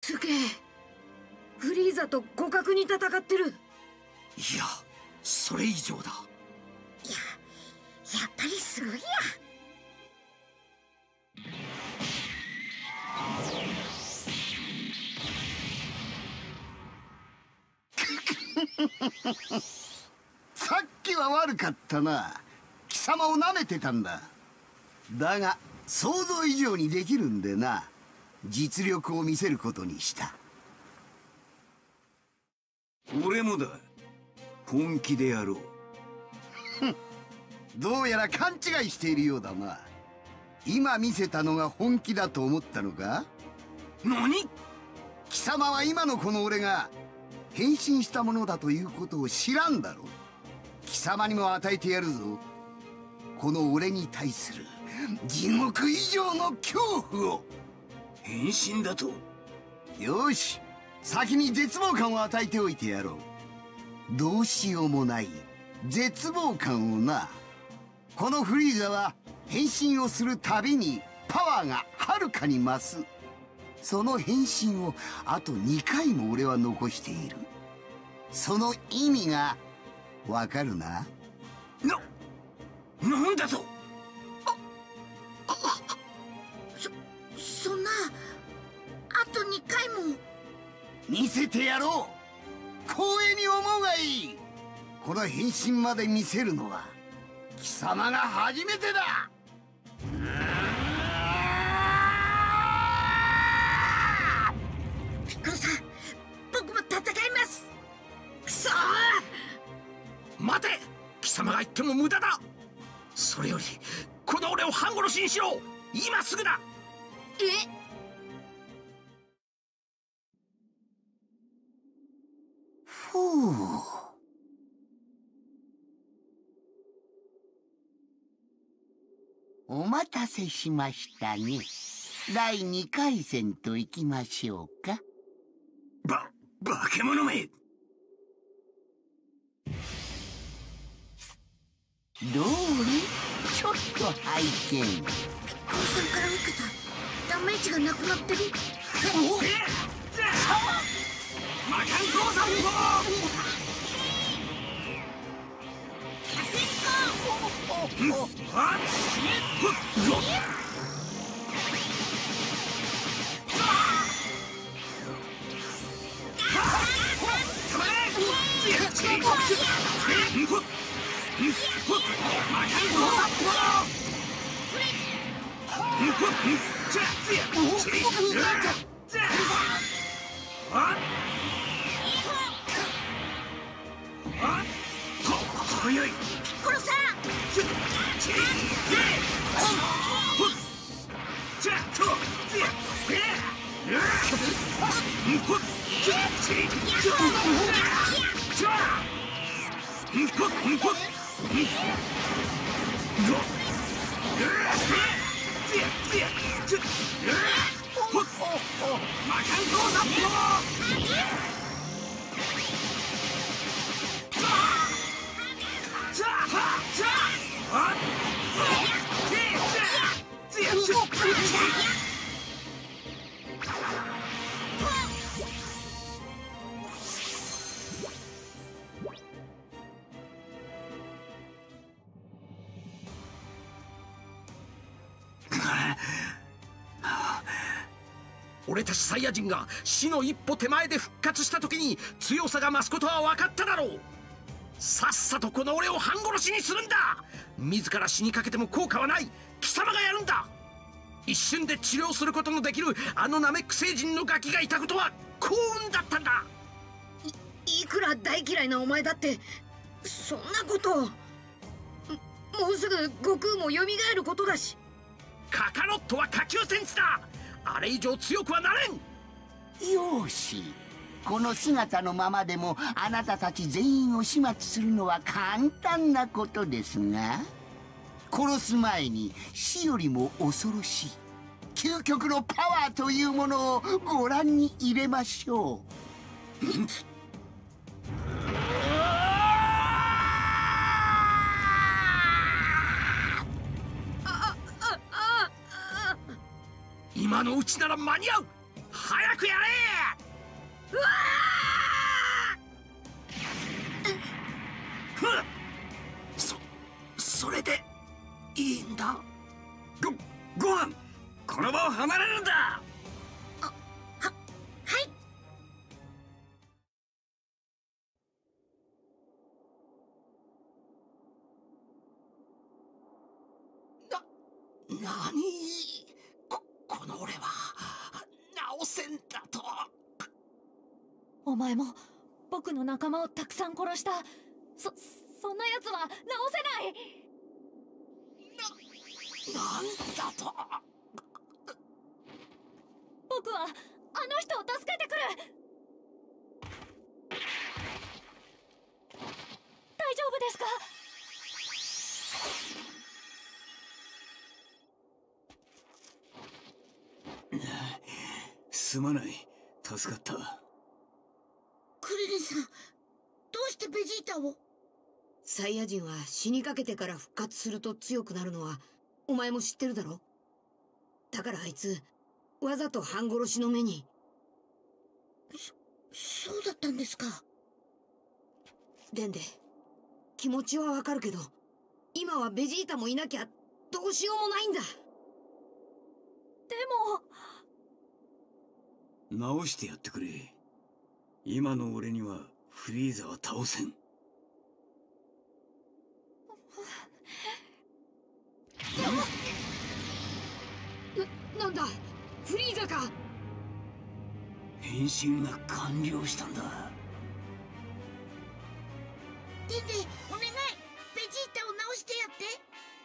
すげえ。フリーザと互角に戦ってる。 いや、それ以上だ。 やっぱりすごいや。 さっきは悪かったな。貴様をなめてたんだ。だが想像以上にできるんでな、実力を見せることにした。 俺もだ。本気でやろう。 どうやら勘違いしているようだな。今見せたのが本気だと思ったのか？ 何？ 貴様は今のこの俺が変身したものだということを知らんだろう。貴様にも与えてやるぞ、この俺に対する地獄以上の恐怖を。 変身だと？ よし、先に絶望感を与えておいてやろう。どうしようもない絶望感をな。このフリーザは変身をするたびにパワーがはるかに増す。その変身をあと2回も俺は残している。その意味がわかるな？ なんだと？ そんな、あと2回も。 見せてやろう。光栄に思うがいい。この変身まで見せるのは貴様が初めてだ。 ピッコロさん、僕も戦います。くそー！ 待て！貴様が言っても無駄だ。それよりこの俺を半殺しにしろ。今すぐだ。 ふう。お待たせしましたね。第2回戦といきましょうか。 化け物め。 どうりちょっと拝見。 ピッコロさんから受けたダメージがなくなってる。 魔漢光山早い。 ピッコロさん。 俺たちサイヤ人が死の一歩手前で復活した時に強さが増すことは分かっただろう。さっさとこの俺を半殺しにするんだ。自ら死にかけても効果はない。貴様がやるんだ。一瞬で治療することのできるあのナメック星人のガキがいたことは幸運だったんだ。 いくら大嫌いなお前だってそんなことを。もうすぐ悟空も蘇ることだし。 カカロットは下級戦士だ。あれ以上強くはなれん。 よし、この姿のままでもあなたたち全員を始末するのは簡単なことですが、殺す前に死よりも恐ろしい究極のパワーというものをご覧に入れましょう。 今のうちなら間に合う。早くやれ。 うわそれでいいんだ。ご飯、この場を離れるんだ。 はいなに、この俺は直せんだと。 お前も僕の仲間をたくさん殺した。そんな奴は直せない。 なんだと。 僕はあの人を助けてくる。大丈夫ですか？ すまない、助かった。 クリリンさん、どうしてベジータを？サイヤ人は死にかけてから復活すると強くなるのはお前も知ってるだろ。だからあいつわざと半殺しの目に。そうだったんですか。デンデ、気持ちはわかるけど今はベジータもいなきゃどうしようもないんだ。 でも直してやってくれ。今の俺にはフリーザは倒せん。 なんだ、フリーザか。 変身が完了したんだ。 デンデ、お願い、ベジータを直してやって。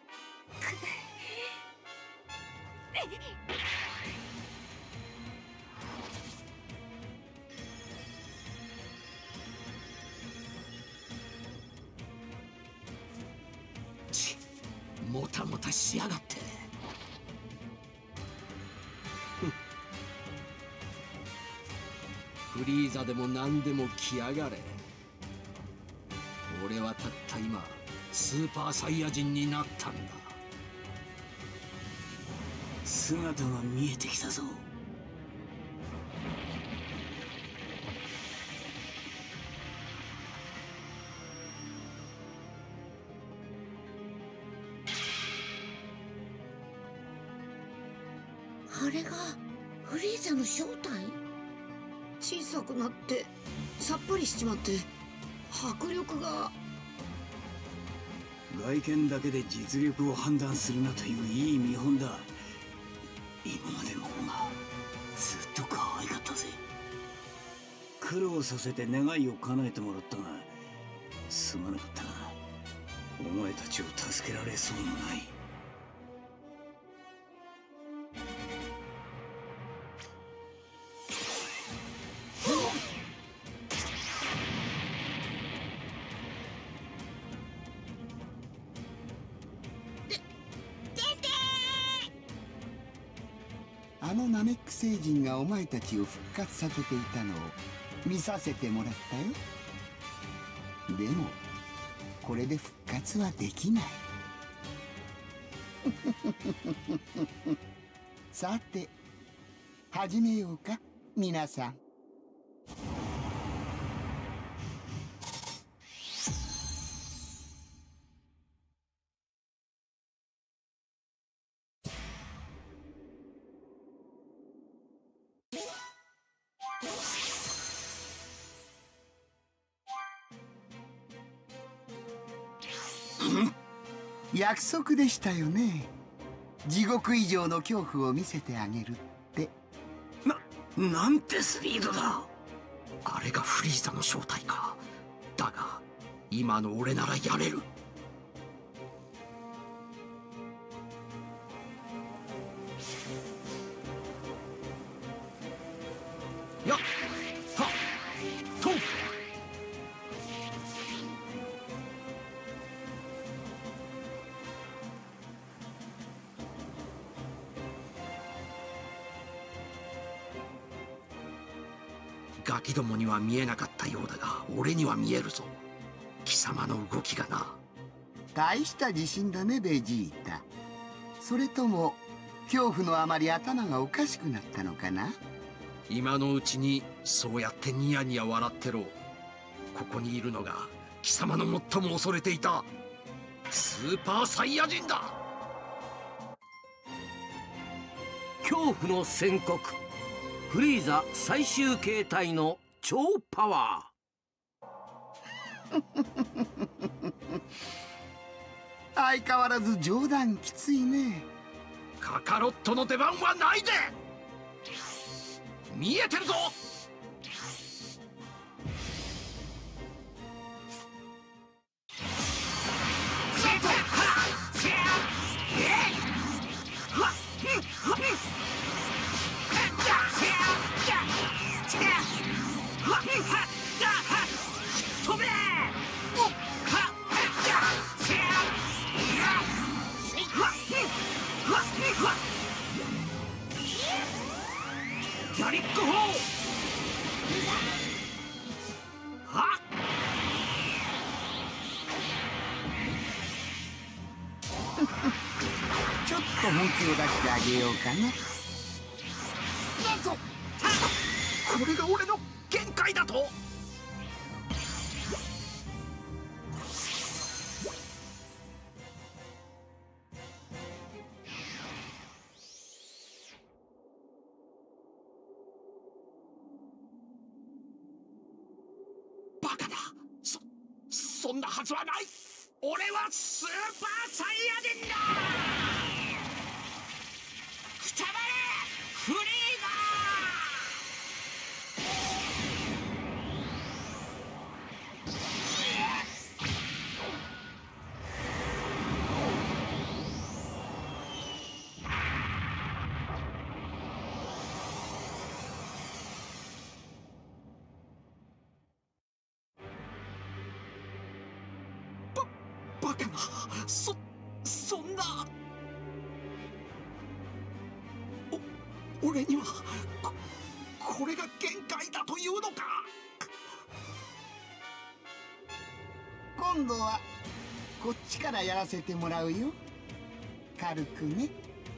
もたもたしやがって。フリーザでも何でも来やがれ。俺はたった今スーパーサイヤ人になったんだ。 姿が見えてきたぞ。 あれがフリーザの正体？小さくなってさっぱりしちまって迫力が。 外見だけで実力を判断するなといういい見本だ。今までの方がずっと可愛かったぜ。苦労させて願いを叶えてもらったがすまなかったな。お前たちを助けられそうもない。 あのナメック星人がお前たちを復活させていたのを見させてもらったよ。でもこれで復活はできない。さて始めようか皆さん。約束でしたよね。地獄以上の恐怖を見せてあげるって。 なんてスピードだ。 あれがフリーザの正体か。だが今の俺ならやれる。やっはっと。ガキどもには見えなかったようだが俺には見えるぞ。貴様の動きがな。 大した自信だねベジータ。それとも恐怖のあまり頭がおかしくなったのかな。 今のうちにそうやってニヤニヤ笑ってろ。ここにいるのが貴様の最も恐れていたスーパーサイヤ人だ。 恐怖の宣告、フリーザ最終形態の超パワー相変わらず冗談きついね。 カカロットの出番はないで。見えてるぞ。ギャリック砲はちょっと本気を出してあげようかな。 なんとこれが俺の限界だと。バカだ。そんなはずはない。俺はスーパーサイヤ人だ。くたばれフリーバカな。そんな。俺にはこれが限界だというのか。 今度はこっちからやらせてもらうよ。軽くね。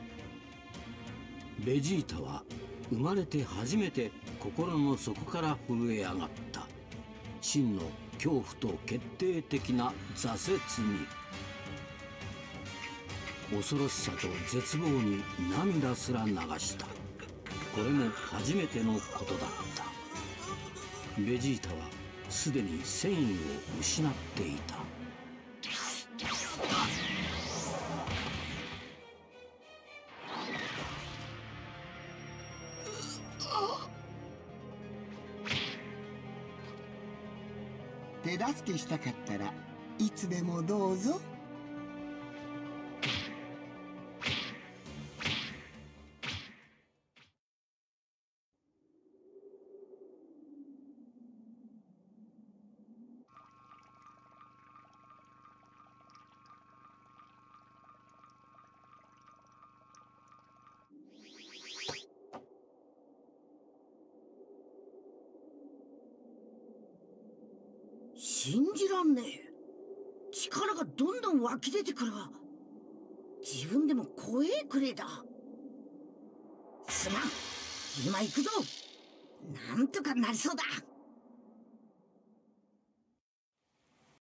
ベジータは生まれて初めて心の底から震え上がった。真の恐怖と決定的な挫折に、恐ろしさと絶望に涙すら流した。これも初めてのことだった。ベジータはすでに戦意を失っていた。 手助けしたかったらいつでもどうぞ。 信じらんねえ。力がどんどん湧き出てくるわ。自分でも怖えくれえだ。すまん、今行くぞ。なんとかなりそうだ。